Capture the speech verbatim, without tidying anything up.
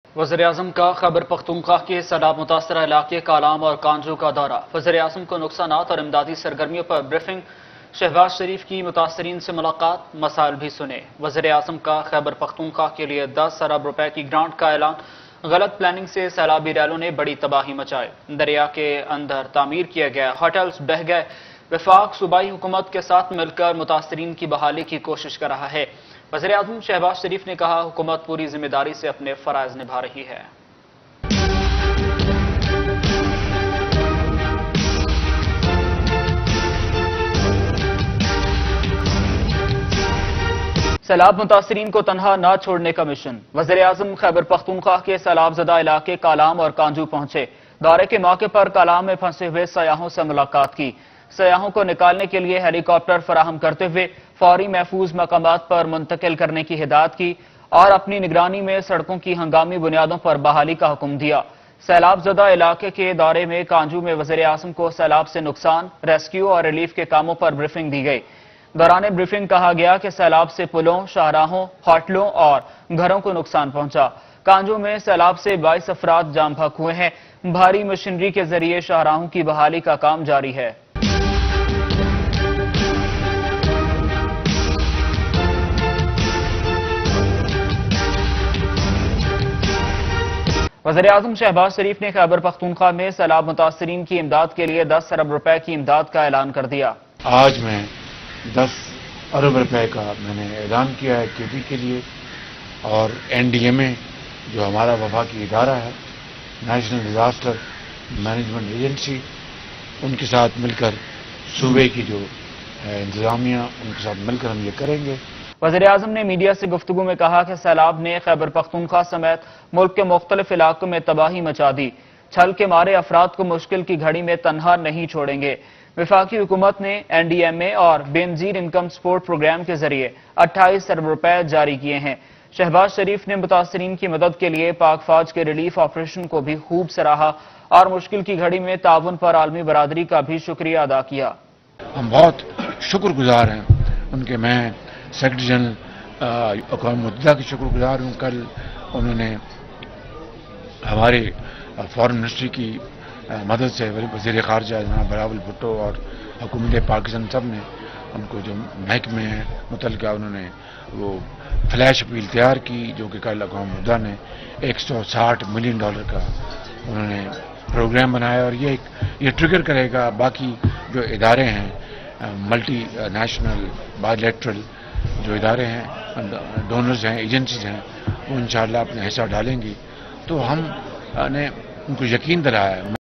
وزیراعظم کا خیبر پختونخوا کے سیلاب متاثرہ علاقے کالام اور کانجو کا دورہ، وزیراعظم کو نقصانات اور امدادی سرگرمیوں پر بریفنگ، شہباز شریف کی متاثرین سے ملاقات، مسائل بھی سنے۔ وزیراعظم کا خیبر پختونخوا کے لیے دس ارب روپے کی گرانٹ کا اعلان، غلط پلاننگ سے سیلابی ریلوں نے بڑی تباہی مچائی، دریا کے اندر تعمیر کیے گئے ہوٹلز بہہ گئے۔ وفاق صوبائی حکومت کے ساتھ مل کر متاثرین کی بحالی کی کوشش کر رہا ہے۔ وزیراعظم شہباز شریف نے کہا، حکومت پوری ذمہ داری سے اپنے فرائض نبھا رہی ہے۔ سیلاب متاثرین کو تنہا نہ چھوڑنے کا مشن، وزیراعظم خیبر پختونخوا کے سیلاب زدہ علاقے کالام اور کانجو پہنچے۔ دورے کے موقع پر کالام میں پھنسے ہوئے سیاحوں سے ملاقات کی، سیاحوں کو نکالنے کے لیے ہیلی کاپٹر فراہم کرتے ہوئے فوری محفوظ مقامات پر منتقل کرنے کی ہدایت کی اور اپنی نگرانی میں سڑکوں کی ہنگامی بنیادوں پر بحالی کا حکم دیا۔ سیلاب زدہ علاقے کے دورے میں کانجو میں وزیراعظم کو سیلاب سے نقصان، ریسکیو اور ریلیف کے کاموں پر بریفنگ دی گئی۔ دوران بریفنگ کہا گیا کہ سیلاب سے پلوں، شاہراہوں، ہوٹلوں اور گھروں کو نقصان پہنچا۔ کانجو میں سیلاب سے بائیس افراد جام بحق ہوئے ہیں، بھاری مشینری کے ذریعے شاہراہوں کی بحالی کا کام جاری ہے۔ وزیراعظم شہباز شریف نے خیبر پختونخوا میں سیلاب متاثرین کی امداد کے لیے دس ارب روپے کی امداد کا اعلان کر دیا۔ آج میں دس ارب روپے کا میں نے اعلان کیا ہے کے ڈی کے لیے، اور این ڈی ایم اے جو ہمارا وفاقی ادارہ ہے، نیشنل ڈیزاسٹر مینجمنٹ ایجنسی، ان کے ساتھ مل کر صوبے کی جو انتظامیہ ان کے ساتھ مل کر ہم یہ کریں گے۔ وزیراعظم نے میڈیا سے گفتگو میں کہا کہ سیلاب نے خیبر پختونخوا سمیت ملک کے مختلف علاقوں میں تباہی مچا دی، چھل کے مارے افراد کو مشکل کی گھڑی میں تنہا نہیں چھوڑیں گے۔ وفاقی حکومت نے این ڈی ایم اے اور بے نظیر انکم سپورٹ پروگرام کے ذریعے اٹھائیس ارب روپے جاری کیے ہیں۔ شہباز شریف نے متاثرین کی مدد کے لیے پاک فوج کے ریلیف آپریشن کو بھی خوب سراہا اور مشکل کی گھڑی میں تعاون پر عالمی برادری کا بھی شکریہ ادا کیا۔ ہم بہت شکر گزار ہیں ان کے۔ میں سیکرٹری جنرل اقوام متحدہ کی شکر گزار ہوں۔ کل انہوں نے ہمارے فارن منسٹری کی مدد سے وزیر خارجہ جناب بلاول بھٹو اور حکومت پاکستان سب نے ان کو جو محکمے ہیں متعلقہ انہوں نے وہ فلیش اپیل تیار کی، جو کہ کل اقوام متحدہ نے ایک سو ساٹھ ملین ڈالر کا انہوں نے پروگرام بنایا، اور یہ ایک یہ ٹریگر کرے گا باقی جو ادارے ہیں، ملٹی نیشنل بائی لیٹرل جو ادارے ہیں، ڈونرز ہیں، ایجنسیز ہیں، وہ انشاءاللہ اپنا حصہ ڈالیں گی۔ تو ہم نے ان کو یقین دلایا ہے۔